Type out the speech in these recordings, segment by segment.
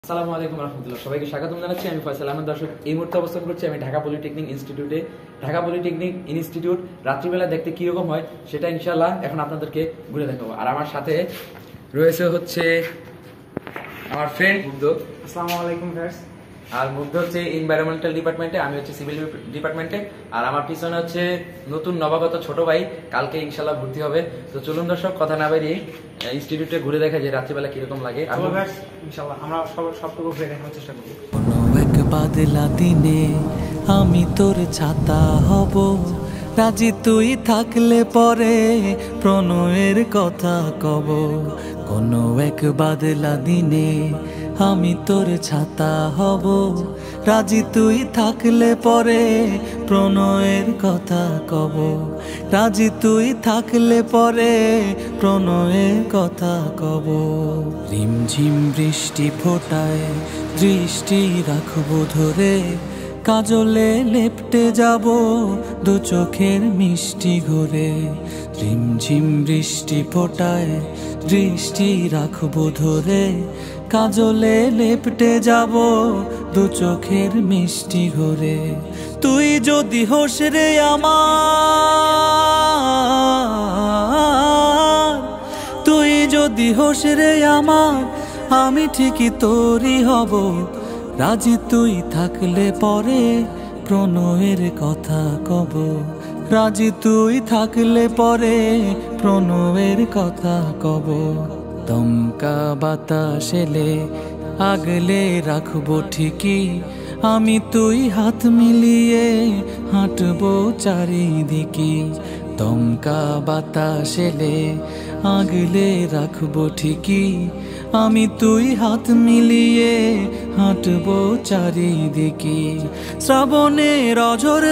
আসসালামু আলাইকুম রহমতুল্লাহ, সবাইকে স্বাগতম জানাচ্ছি। আমি ফয়সাল আহমেদ। দর্শক, এই মুহূর্তে অবস্থান করছি আমি ঢাকা পলিটেকনিক ইনস্টিটিউটে। ঢাকা পলিটেকনিক ইনস্টিটিউট রাত্রিবেলা দেখতে কিরকম হয় সেটা ইনশাল্লাহ এখন আপনাদেরকে ঘুরে দেখাবো। আর আমার সাথে রয়েছে হচ্ছে আমার ফ্রেন্ড মুগ্ধ। আসসালামু আলাইকুম গাইস। আর মুগ্ধ হচ্ছে এনভায়রনমেন্টাল ডিপার্টমেন্টে, আমি হচ্ছে সিভিল ডিপার্টমেন্টে। আর আমার পিছনে হচ্ছে নতুন নবাগত ছোট ভাই, কালকে ইনশাল্লাহ ভর্তি হবে। তো চলুন দর্শক, কথা না বেরিয়ে ইনস্টিটিউটে ঘুরে দেখা যে রাত্রিবেলা কিরকম লাগে। ইনশাআল্লাহ আমরা সবটুকু ঘুরে দেখানোর চেষ্টা করব। কোনো এক বাদলা দিনে আমি তোর ছাতা হব, রাজি তুই থাকলে পরে প্রণয়ের কথা কব। কোনো এক বাদলা দিনে আমি তোর ছাতা হব, রাজি তুই থাকলে পরে প্রণয়ের কথা কব। রাজি তুই থাকলে পরে প্রণয়ের কথা কব। রিমঝিম বৃষ্টি ফোটায় দৃষ্টি রাখবো ধরে, কাজলে লেপটে যাব দু চোখের মিষ্টি ঘরে। রিমঝিম বৃষ্টি ফোটায় দৃষ্টি রাখবো ধরে, কাজলে লেপটে যাব দু চোখের মিষ্টি ঘরে। তুই যদি হোস রে আমার, তুই যদি হোস রে আমার, আমি ঠিকই তোরই হব। রাজি তুই থাকলে পরে প্রণয়ের কথা কব। রাজি তুই থাকলে পরে প্রণয়ের কথা কব। দমকা বাতাস এলে আগলে রাখবো ঠিকই, আমি তুই হাত মিলিয়ে হাঁটবো চারিদিকে। দমকা বাতাস এলে আগলে রাখবো ঠিকই, আমি তুই হাত মিলিয়ে হাঁটবো চারিদিকে। শ্রাবণের অঝোর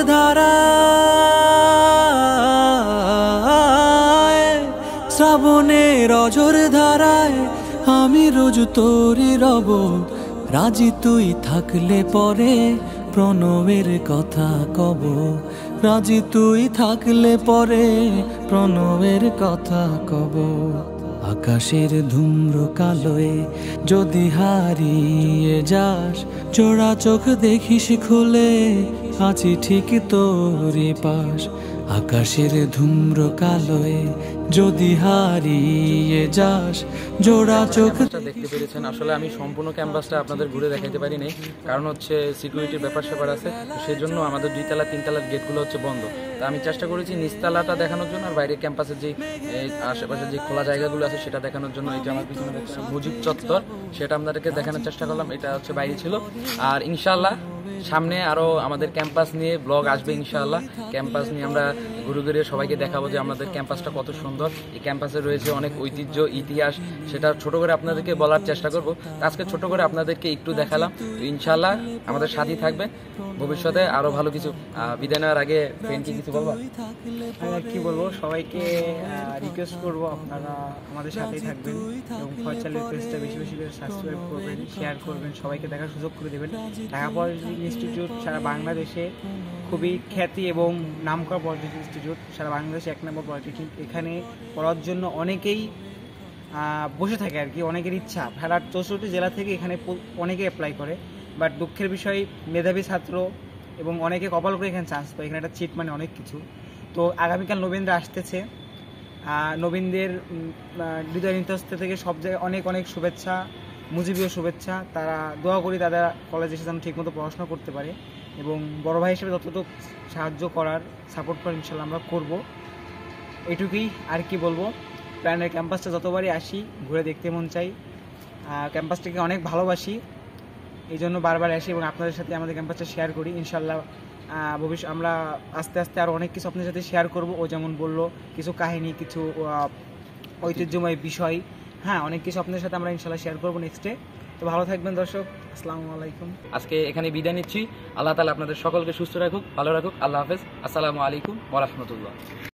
ধারায়, শ্রাবণের অঝোর ধারায় আমি রোজ তোরই রব। রাজি তুই থাকলে পরে প্রণয়ের কথা কব। রাজি তুই থাকলে পরে প্রণয়ের কথা কব। আকাশের ধূম্র কালোয় যদি হারিয়ে যাস, চোরা চোখ দেখিস খুলে আছি ঠিক তোরই পাশ। আকাশের ধূম্র কালোয় যদি হারিয়ে যাস, জোড়া চোখ দেখতে পেরেছেন। আসলে আমি সম্পূর্ণ ক্যাম্পাসটা আপনাদের ঘুরে দেখাতে পারিনি, কারণ হচ্ছে সিকিউরিটির ব্যাপার স্যাপার আছে। সেজন্য আমাদের 2 তলা 3 তলার গেটগুলো হচ্ছে বন্ধ। তা আমি চেষ্টা করেছি নিচতলাটা দেখানোর জন্য, আর বাইরে ক্যাম্পাসের যে আশেপাশে যে খোলা জায়গাগুলো আছে সেটা দেখানোর জন্য। এই যে আমার পিছনে দেখছেন মুজিব চত্বর, সেটা আপনাদেরকে দেখানোর চেষ্টা করলাম। এটা হচ্ছে বাইরে ছিল। আর ইনশাআল্লাহ সামনে আরো আমাদের ক্যাম্পাস নিয়ে ব্লগ আসবে ইনশাআল্লাহ। ক্যাম্পাস নিয়ে আমরা ঘুরে ঘুরে সবাইকে দেখাবো যে আমাদের ক্যাম্পাসটা কত সুন্দর। এই ক্যাম্পাসে রয়েছে অনেক ঐতিহ্য, ইতিহাস, সেটা ছোট করে আপনাদেরকে বলার চেষ্টা করব। আজকে ছোট করে আপনাদেরকে একটু দেখালাম। ইনশাআল্লাহ আমাদের সাথেই থাকবে, ভবিষ্যতে আরো ভালো কিছু। বিদায় নেওয়ার আগে ফ্রেন্ড কি বলবো? আমি কি বলবো, সবাইকে রিকোয়েস্ট করবো আপনারা আমাদের সাথেই থাকবেন এবং ফয়সালের পেজটা বেশি বেশি করে সাবস্ক্রাইব করবেন, শেয়ার করবেন, সবাইকে দেখার সুযোগ করে দেবেন। ঢাকা পলিটেকনিক ইনস্টিটিউট সারা বাংলাদেশে খুবই খ্যাতি এবং নামকরা পলিটেকনিক ইনস্টিটিউট, সারা বাংলাদেশে 1 নম্বর পলিটেকনিক। এখানে পড়ার জন্য অনেকেই বসে থাকে আর কি, অনেকের ইচ্ছা। সারা 64 জেলা থেকে এখানে অনেকে অ্যাপ্লাই করে, বাট দুঃখের বিষয় মেধাবী ছাত্র এবং অনেকে কপাল করে এখানে চান্স পায়। এখানে একটা চিট মানে অনেক কিছু। তো আগামীকাল নবীনরা আসতেছে, নবীনদের হৃদয় নিতস্ত থেকে সব জায়গায় অনেক অনেক শুভেচ্ছা, মুজিবীয় শুভেচ্ছা। তারা দোয়া করি তাদের কলেজে এসে যেন ঠিকমতো পড়াশোনা করতে পারে এবং বড় ভাই হিসেবে যতটুকু সাহায্য করার, সাপোর্ট করার ইনশাল্লাহ আমরা করব। এটুকুই, আর কি বলবো। প্ল্যানের ক্যাম্পাসটা যতবারই আসি ঘুরে দেখতে মন চাই, ক্যাম্পাসটাকে অনেক ভালোবাসি, এই জন্য বারবার আসি এবং আপনাদের সাথে আমাদের ক্যাম্পাসটা শেয়ার করি। ইনশাল্লাহ ভবিষ্যৎ আমরা আস্তে আস্তে আরও অনেক কিছু আপনাদের সাথে শেয়ার করব। ও যেমন বললো কিছু কাহিনী, কিছু ঐতিহ্যময় বিষয়, হ্যাঁ অনেক কিছু আপনাদের সাথে আমরা ইনশাল্লাহ শেয়ার করবো নেক্সটে। তো ভালো থাকবেন দর্শক, আসসালামু আলাইকুম। আজকে এখানে বিদায় নিচ্ছি। আল্লাহ তাআলা আপনাদের সকলকে সুস্থ রাখুক, ভালো রাখুক। আল্লাহ হাফেজ। আসসালামু আলাইকুম ওয়া রাহমাতুল্লাহ।